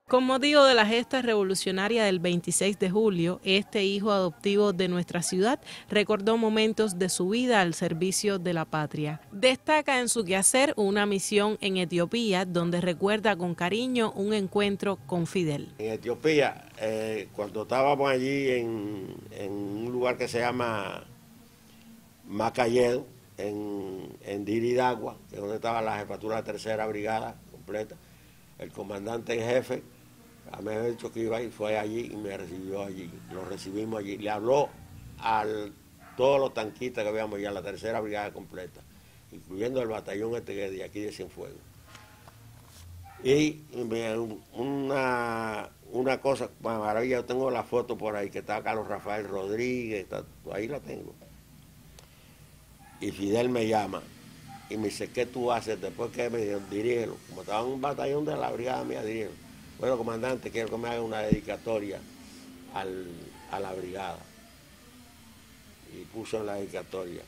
Con motivo de la gesta revolucionaria del 26 de julio, este hijo adoptivo de nuestra ciudad recordó momentos de su vida al servicio de la patria. Destaca en su quehacer una misión en Etiopía, donde recuerda con cariño un encuentro con Fidel. En Etiopía, cuando estábamos allí en un lugar que se llama Macayedo, en Diridagua, que es donde estaba la jefatura de la tercera brigada completa, el comandante en jefe, a me había dicho que iba a ir, fue allí y me recibió allí, lo recibimos allí. Le habló a todos los tanquistas que habíamos allá, la tercera brigada completa, incluyendo el batallón de aquí de Cienfuegos. Y una cosa, maravilla, yo tengo la foto por ahí, que está Carlos Rafael Rodríguez, ahí la tengo. Y Fidel me llama y me dice, ¿qué tú haces? Después que me dijeron, dirígelo. Como estaba en un batallón de la brigada mía, dirígelo. Bueno, comandante, quiero que me haga una dedicatoria a la brigada. Y puso en la dedicatoria: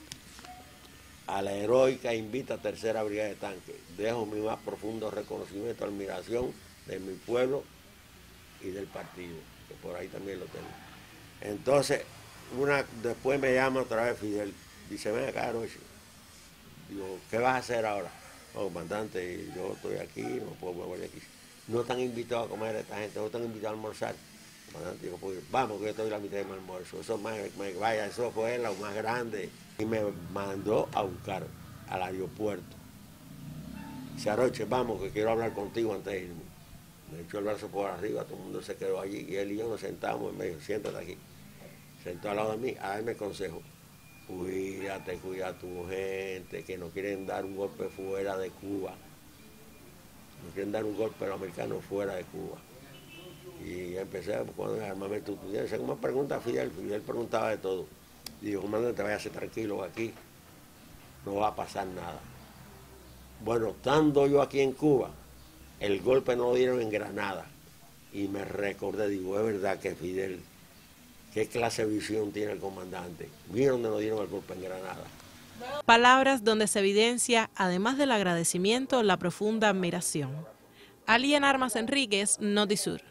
a la heroica invita tercera brigada de tanque, dejo mi más profundo reconocimiento, admiración de mi pueblo y del partido, que por ahí también lo tengo. Entonces, después me llama otra vez Fidel, dice, ven acá, Roche. Digo, ¿qué vas a hacer ahora? No, comandante, yo estoy aquí, no puedo volver de aquí. No están invitados a comer esta gente, no están invitados a almorzar. Comandante, digo, pues vamos, que yo estoy la mitad de mi almuerzo. Eso vaya, eso fue lo más grande. Y me mandó a buscar al aeropuerto. Dice, Aroche, vamos, que quiero hablar contigo antes de irme. Me echó el brazo por arriba, todo el mundo se quedó allí y él y yo nos sentamos y me dijo, siéntate aquí. Sentó al lado de mí a darme consejo. Cuídate, cuida a tu gente, que no quieren dar un golpe fuera de Cuba. No quieren dar un golpe a los americanos fuera de Cuba. Y empecé con el armamento. Como pregunta Fidel preguntaba de todo. Digo, comandante, vaya a ser tranquilo aquí, no va a pasar nada. Bueno, estando yo aquí en Cuba, el golpe no lo dieron en Granada. Y me recordé, digo, es verdad que Fidel, qué clase de visión tiene el comandante. Mira dónde nos dieron el golpe en Granada. Palabras donde se evidencia, además del agradecimiento, la profunda admiración. Alien Armas Enríquez, Notisur.